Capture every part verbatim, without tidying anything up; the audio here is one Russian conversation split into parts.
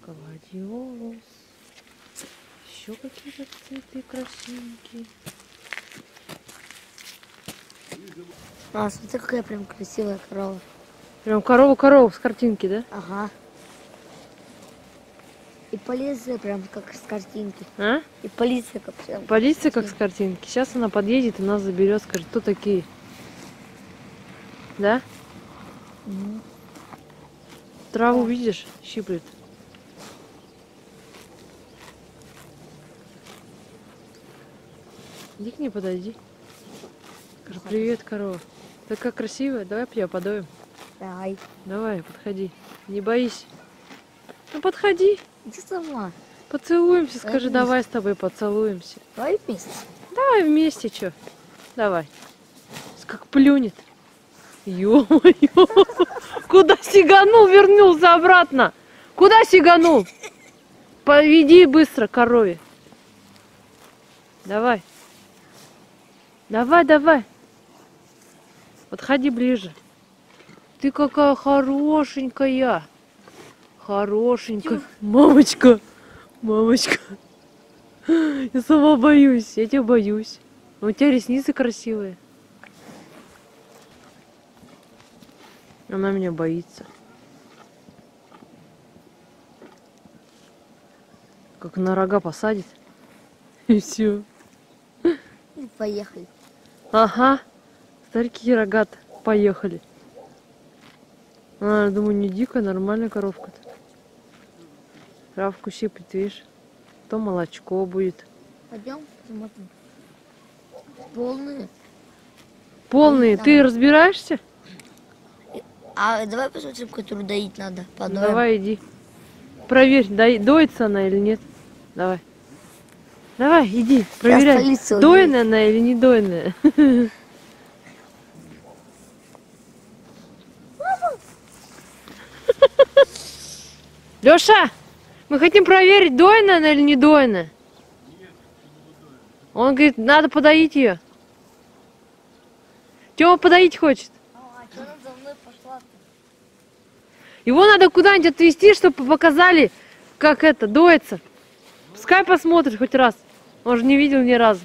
Гладиолус. Еще какие-то цветы красивенькие. А, смотри, какая прям красивая корова. Прям корова-корова с картинки, да? Ага. И полиция прям как с картинки. А? И полиция как прям. Полиция как с картинки. Сейчас она подъедет и нас заберет, скажет, кто такие. Да? Угу. Траву Да. видишь? Щиплет. Иди к ней подойди. Скажи, привет, корова. Такая красивая, давай я подоем. Давай. Давай, подходи. Не боись. Ну подходи. Иди сама. Поцелуемся, скажи, Давай давай с тобой поцелуемся. Давай вместе. Давай вместе, чё? Давай. Как плюнет. Ё-моё. Куда сиганул, вернулся обратно. Куда сиганул? Поведи быстро корове. Давай. Давай, давай. Подходи ближе. Ты какая хорошенькая. Хорошенькая. Мамочка. Мамочка. Я сама боюсь. Я тебя боюсь. Но у тебя ресницы красивые. Она меня боится. Как на рога посадит. И все. И поехали. Ага. Старики рогат. Поехали. А, думаю, не дикая, нормальная коровка-то. Травку щиплет, видишь. То молочко будет. Пойдем посмотрим. Полные. Полные. Да. Ты разбираешься? А давай посмотрим, которую доить надо. Подоем. Давай, иди. Проверь, дай, доится она или нет. Давай. Давай, иди, проверяй. Дойная она или не дойная. Лёша, мы хотим проверить, дойная она или не дойная. Он говорит, надо подоить ее. Тёма подоить хочет. А что она за мной пошла? Его надо куда-нибудь отвезти, чтобы показали, как это доится. Пускай посмотрит хоть раз. Он же не видел ни разу.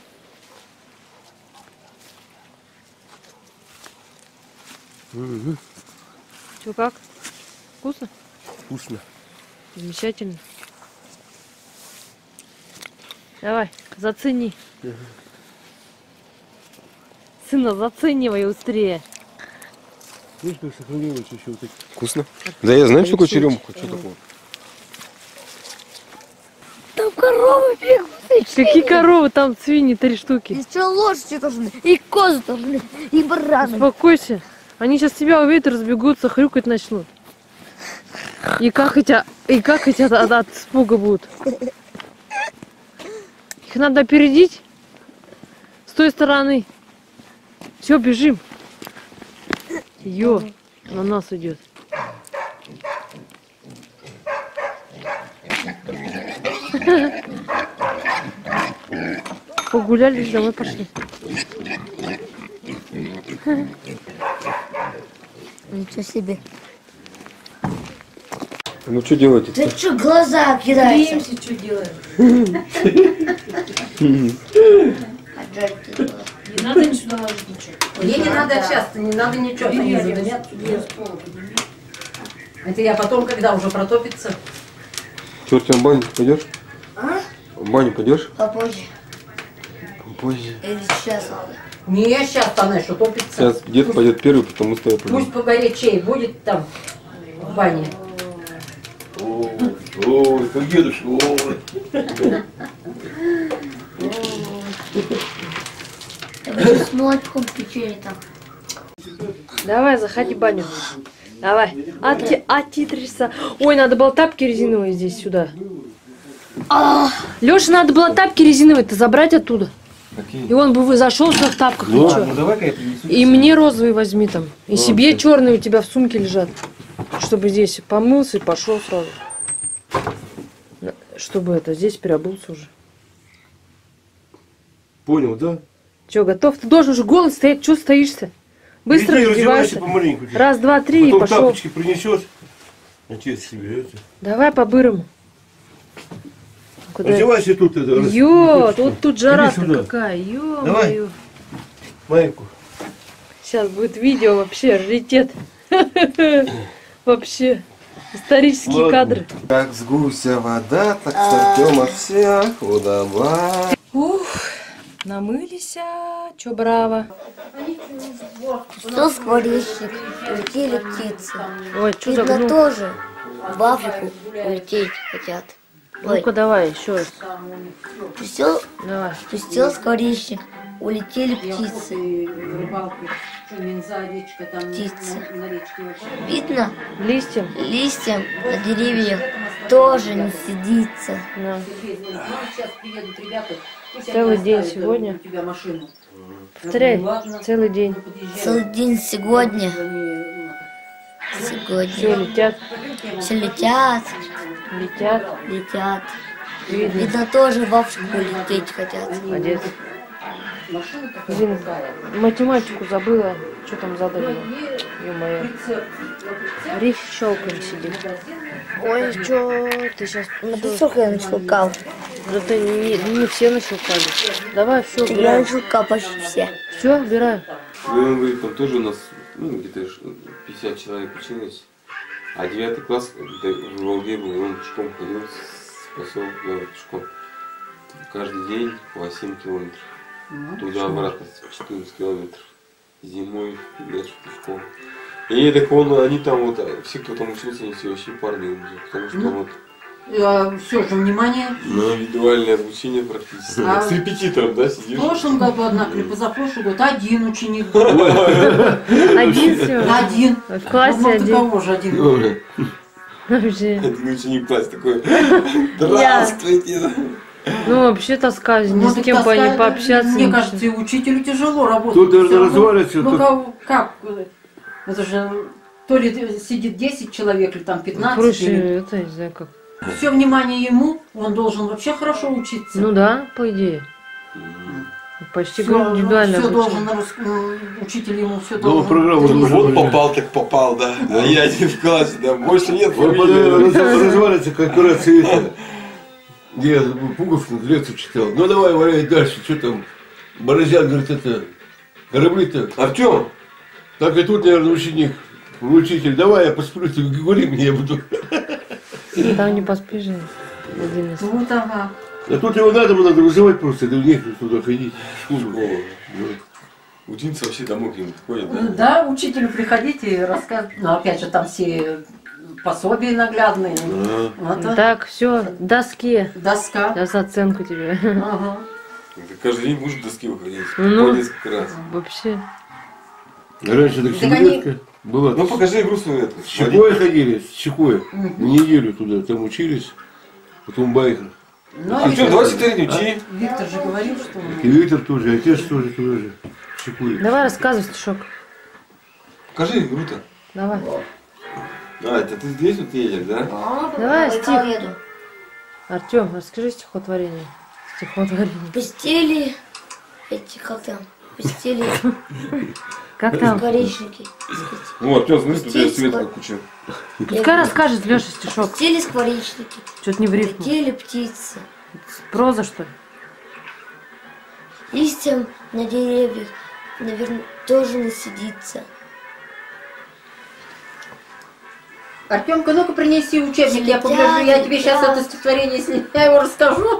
Угу. Че, как? Вкусно? Вкусно. Замечательно. Давай, зацени. Угу. Сына, заценивай быстрее. Видишь, как сохранилось еще вот эти. Вкусно? Да я знаю, что такое черемуха. Что такое? Там коровы бегут. Какие коровы? Там свиньи три штуки. Еще лошади должны, и козы должны, и бараны. Успокойся. Они сейчас тебя увидят и разбегутся, хрюкать начнут. И как эти, и как эти от, от, от испуга будут. Их надо опередить с той стороны. Все, бежим. Ё, на нас идет. Погуляли, домой пошли. Ничего себе. Ну что делаете? Ты что, глаза кидаешь? Боимся, что делаем. Не надо ничего ложить, ничего. Ей не надо часто, не надо ничего. Это я потом, когда уже протопится. Черт, в баню пойдешь? А? В баню пойдешь? Попозже. Позже. Или сейчас надо? Не, сейчас она еще топится. Сейчас дед пойдет первый, потом мы с тобой пойдем. Пусть погорячее будет там в бане. Ой, ой, как дедушка, ой. С молочком печенье там. Давай, заходи в баню. Давай. Отти, оттитришься. Ой, надо было тапки резиновые здесь сюда. Леша, надо было тапки резиновые-то забрать оттуда. Какие? И он бы зашел в тапках. Ну, ничего. ну давай-ка я принесу. И мне розовый возьми там. И Ну, себе окей. черные у тебя в сумке лежат. Чтобы здесь помылся и пошел сразу. Чтобы это, здесь переобулся уже. Понял, да? Че, готов? Ты должен уже голый стоять. Че стоишься? Быстро Иди, раздевайся. помаленьку. Раз, два, три и Потом пошел. тапочки принесешь. Отец себе это. Давай по-бырому. Куда? Одевайся тут. Это, раз- Ё, вот тут жара-то сюда. какая, ё Давай. моё. Майку. Сейчас будет видео вообще, раритет. Вообще, исторические Ладно. кадры. Как с гуся вода, так с Артема вся худоба. Ух, намылись, чё браво. Что скворечник? Улетели птицы. Ой, чё Видно, загнул. тоже в Африку улететь хотят. Ой, Ну-ка давай, еще раз. пустил, Давай. пустил скворечник. Улетели птицы. Рыбалку. Что, Минза, речка, там Птицы. на, на речке вообще. Видно, Листьям. листьям на деревьях тоже не сидится. На. Сергей звонит, «Мам, сейчас приедут ребята. Пусть Целый они день оставят сегодня. у тебя машину». Повторяй, Ладно. целый день. Мы подъезжаем. Целый день сегодня. Они, Все Сегодня. летят, Все летят, летят. летят. Видно. Видно, тоже в Африку лететь хотят. Молодец. ну, машина такая. Блин, математику забыла. Что там задали? Ё-моё. Прицеп. Риф щелкаем сидит. Ой, чё ты сейчас... На песок я началкал. Да ты не, не все нащелкали. Давай, все, Я убирай. началкал почти все. Все, убирай. Ну, он говорит, там тоже у нас, ну, где-то пятьдесят человек училось. А девятый класс да, в Волге был, и он пешком ходил с поселка пешком. Каждый день по семь километров. Туда-обратно четырнадцать километров. Зимой дальше пешком. И так он, они там вот, все, кто там учился, они все вообще парни уже. Потому что Ну. вот все же, внимание. на индивидуальное обучение практически. А- С репетитором, да, В сидишь? прошлом году одна клипа, позапрошлый год один ученик был. Один все. Один. В классе Ну, ты один. кого же один был? Вообще. Один ученик в классе такой, здравствуйте. Ну, вообще таскаюсь. Ни Ну, с так кем по- не таскать, пообщаться. Мне ничего. кажется, и учителю тяжело работать. Тут даже Всё равно- развалится, Ну тут- как, как? Это же то ли сидит десять человек, или там пятнадцать. Проще, Или... это, не знаю как. Все внимание ему, он должен вообще хорошо учиться. Ну да, по идее. Почти все, говорю, индивидуально все обучение. должен, на рус- м, учитель ему все Ну, должен. программу тренировать. уже- Вот попал, так попал, да. А я один в классе, да. Больше нет Вот фамилии. развалится, как операция это. Где я Пуговкин лекцию читал. Ну давай, валяй дальше, что там. Борозян говорит, это, корабли-то. Артем, Так и тут, наверное, ученик, учитель, давай я посплю, ты говори мне, я буду. Там не поспишь же. Один из. Вот ага. А тут его надо, надо вызывать просто, да некогда туда ходить. в школу. ученица вообще домой к ним ходит, Да, да? учителю приходите и рассказывать. Ну, опять же, там все пособия наглядные. А. Вот, Так, все, доске. доска. Сейчас оценку тебе. Ага. Ты каждый день будешь в доски выходить. Ну. По несколько раз. Вообще. Раньше так Так семилетка была. Ну покажи игру свою эту. С Чекой ходили, с Чекой. Неделю туда, там учились. Потом байкер. Ну, Артем, Виктор, давай секретарь учи. Виктор же говорил, что... И Виктор тоже, и отец тоже туда же. с Чекой. Давай рассказывай стишок. Покажи игру-то. Давай. А, это ты здесь вот едешь, да? Давай, Ой, стих. еду. Артем, расскажи стихотворение. Стихотворение. Пустили эти, как там, пустили Как там? скворечники. Ну, Артем, смотри, тут я Птиц, света вот. куча. Пускай расскажет Леша стишок. Пустили скворечники, Что-то не в рифму. летели птицы. Проза, что ли? Листьям на деревьях, наверное, тоже насидится. Артемка, ну-ка принеси учебник, я Летят, погляжу, я тебе сейчас летят. это стихотворение, если я его расскажу.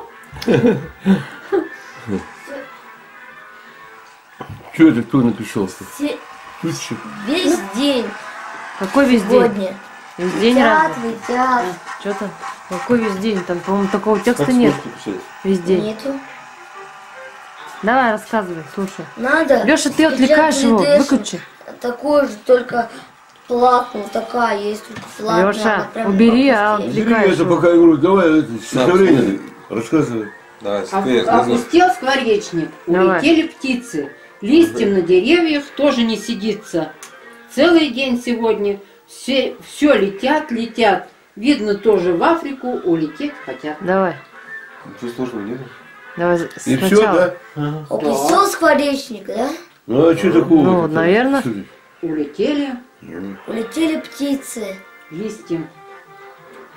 Что это кто написал? Все- Тутчик. Весь день Какой весь день? сегодня Весь день летят, разве? летят. Что там? Какой весь день? Там, по-моему, такого текста нет. Весь день. Нету. Давай, рассказывай, слушай. Надо. Леша, ты Сейчас отвлекаешь его, передашь. выключи. Такой же, только платный, такая есть, только платная. Леша, она прям убери, а попустее. Бери отвлекаешь это его. пока я говорю, давай это стихотворение смотри. рассказывай. Давай, А- секретарь, рассказывай. Опустел скворечник, Давай. улетели птицы, листьям на деревьях тоже не сидится. Целый день сегодня все, все летят, летят. Видно, тоже в Африку улететь хотят. Давай, Ничего сложного нету. давай И все, сначала. да? Опустил скворечник, да? Ну а что такого? Ну, наверное. Улетели Улетели птицы. листьям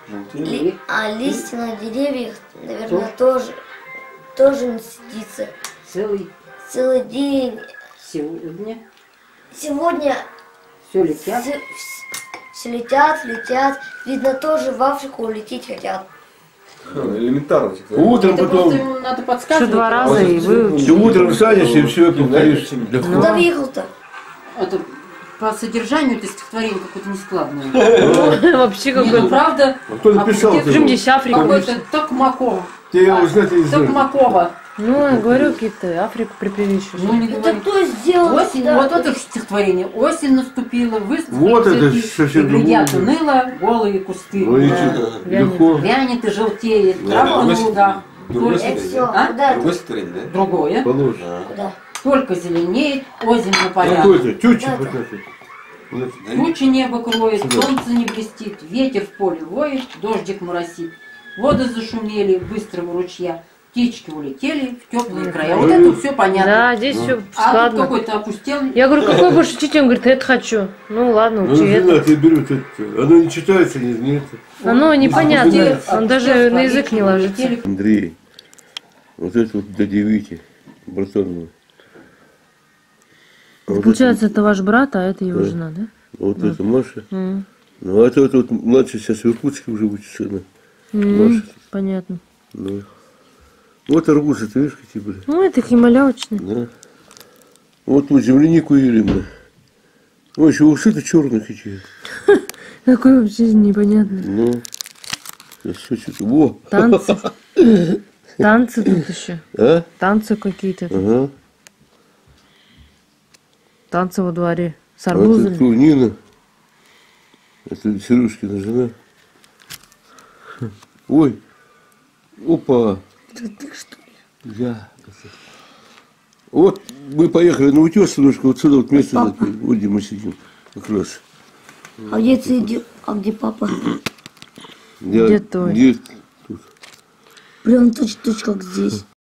Ли- а листья на деревьях, наверное, тоже, тоже не сидится. Целый Целый день. сегодня. Сегодня Все летят. все, все летят, летят. Видно, тоже в Африку улететь хотят. Элементарно. Утром Это потом, просто ему надо Еще подсказывать. два раза и вы... ты утром встанешь и все повторишь. Легко. Куда въехал-то? Это по содержанию это стихотворение какое-то нескладное. Вообще Не, ну какой-то... правда. А кто написал? где-то Причем здесь Африка. Какой-то Токмаков. Ты его знать не знаешь. Токмакова. Ну, я говорю, какие-то Африку припевещешь. Ну, не Это говори. кто сделал? Осень, Да. вот это стихотворение. Осень наступила, высохли Вот это цветы, совсем и глядят другое. уныло голые кусты. Ну, Да. ничего, Вянет. легко. Вянет и желтеет, Да, травка на другой лугах. другой Только- Это все. А? Куда Другое это? стихотворение, да? Другое. Положь. А. Куда? Только зеленеет озимь на полях. Какой это? Тючи Да, вот да. это. Вот. Тучи небо кроет, Сюда. солнце не блестит, ветер в поле воет, дождик моросит. Воды зашумели быстрого ручья, птички улетели в теплые края. Вот это все понятно. Да, здесь все А тут складно. какой-то опустел. Я говорю, какой будешь учить? Он говорит, это хочу. Ну ладно, Ну, учи жена, это. ты берут это. Оно не читается, не нет. Оно непонятно. Опустел- Он даже опустел на язык не столицу, ложится. улетели. Андрей, вот это вот додевите, братан мой. А вот Получается, это ваш брат, а это его Да. жена, да? это, вот это Маша. М. Ну, а это вот, вот младший сейчас в Иркутске уже учится. Она. М, Маша. Понятно. Ну. Вот арбузы, ты видишь, какие были? Ну, это хималявочные. Да. Вот тут землянику ели мы. Ой, еще усы-то черные какие. Какой вообще непонятный. Ну. Сейчас всё что-то. Во! Танцы. Танцы тут еще. А? Танцы какие-то. Ага. Танцы во дворе. С А это арбузами. кто? Нина. Это Сережкина жена. Ой. Опа. Я. Вот мы поехали на утес немножко, вот сюда вот место, Папа. такое, вот где мы сидим, как раз. А где ты иди- А где папа? Я- Где твой? где- Прям точно как здесь.